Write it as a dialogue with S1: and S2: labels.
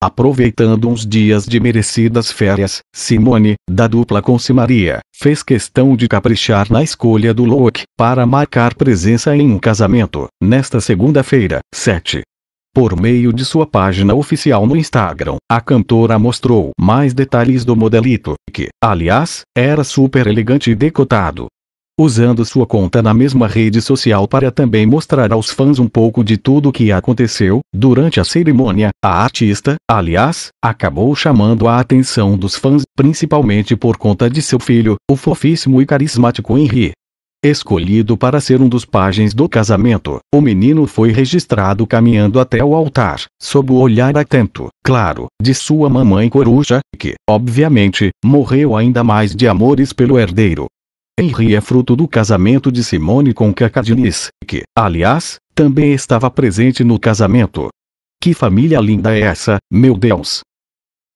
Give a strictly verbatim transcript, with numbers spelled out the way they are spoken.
S1: Aproveitando uns dias de merecidas férias, Simone, da dupla com Simaria, fez questão de caprichar na escolha do look para marcar presença em um casamento, nesta segunda-feira, sete. Por meio de sua página oficial no Instagram, a cantora mostrou mais detalhes do modelito, que, aliás, era super elegante e decotado. Usando sua conta na mesma rede social para também mostrar aos fãs um pouco de tudo o que aconteceu durante a cerimônia, a artista, aliás, acabou chamando a atenção dos fãs, principalmente por conta de seu filho, o fofíssimo e carismático Henry. Escolhido para ser um dos pajens do casamento, o menino foi registrado caminhando até o altar, sob o olhar atento, claro, de sua mamãe coruja, que, obviamente, morreu ainda mais de amores pelo herdeiro. Henry é fruto do casamento de Simone com Kaká Diniz, que, aliás, também estava presente no casamento. Que família linda é essa, meu Deus!